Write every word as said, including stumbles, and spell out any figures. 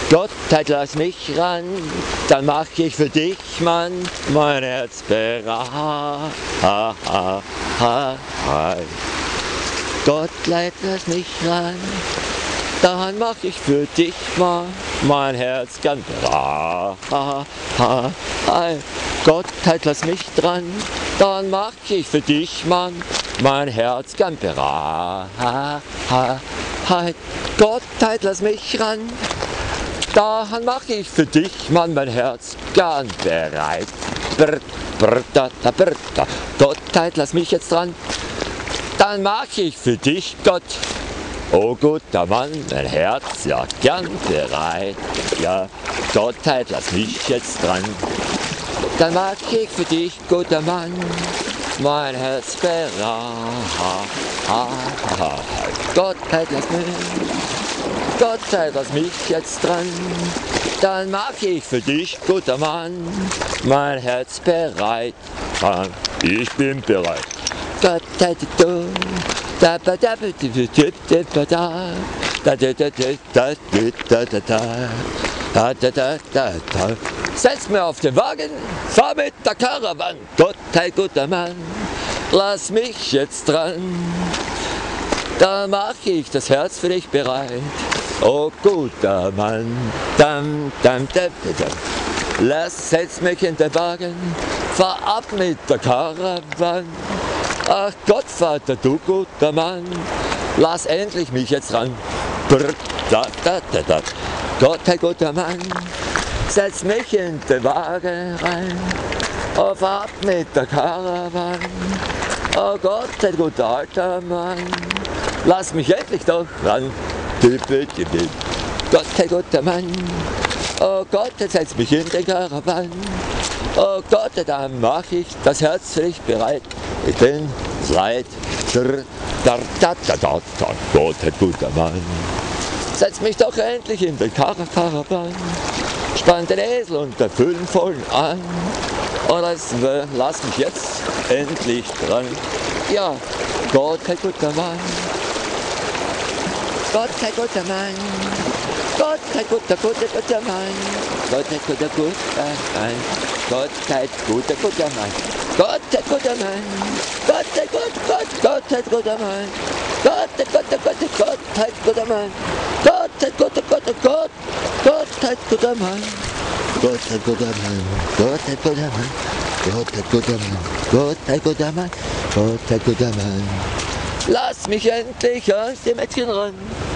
Gottheit, lass mich ran, dann mach ich für dich, Mann, mein Herz bereit. Gottheit, lass mich ran, dann mach ich für dich, Mann, mein Herz ganz bereit. Gottheit, lass mich dran, dann mach ich für dich, Mann, mein Herz ganz bereit. Gottheit, lass mich ran, dann mach ich für dich, Mann, mein Herz ganz bereit. Brr, brr, da, da, brr, da. Gottheit, lass mich jetzt dran, dann mach ich für dich, Gott. Oh guter Mann, mein Herz, ja gern bereit. Ja, Gottheit, lass mich jetzt dran, dann mach ich für dich, guter Mann, mein Herz bereit. Gottheit, lass mich, Gottheit, lass mich jetzt dran, dann mach ich für dich, guter Mann, mein Herz bereit. Ich bin bereit. Gottheit, du, da da da da da da da da da da da da. Setz mir auf den Wagen, fahr mit der Karawan. Gottheit, guter Mann, lass mich jetzt dran, da mach ich das Herz für dich bereit. Oh guter Mann, dam, dam, dam, dam. Lass, setz mich in den Wagen, fahr ab mit der Karawan. Ach Gottvater, du guter Mann, lass endlich mich jetzt ran. Brr, da, da, da, da. Gottheit, guter Mann, setz mich in den Wagen rein. Oh, fahr ab mit der Karawan. Oh Gottheit, guter alter Mann, lass mich endlich doch ran. Gottheit, guter Mann, oh Gottheit, setz mich in den Karawan. Oh Gottheit, dann mach ich das Herz für dich bereit. Ich bin leid. Gottheit, guter Mann, setz mich doch endlich in den Karawan. Spann den Esel und der Füllen vollen an. Und lass, lass mich jetzt endlich dran. Ja, Gottheit, guter Mann, Gottheit, guter Mann, Gottheit, guter, guter, guter Mann, Gottheit, guter, guter Mann, Gottheit, guter, guter Mann, Gottheit, guter Mann, Gottheit, Gott, Gott, Gottheit, guter Mann, Gottheit, Gottheit, Gottheit, Gottheit, guter Mann, Gottheit, guter, guter, Gott, Gottheit, guter Mann, Gottheit, guter Mann, Gottheit, guter Mann, Gottheit, guter Mann, Gottheit, guter Mann, Gottheit, guter Mann. Lass mich endlich aus dem Mädchen ran.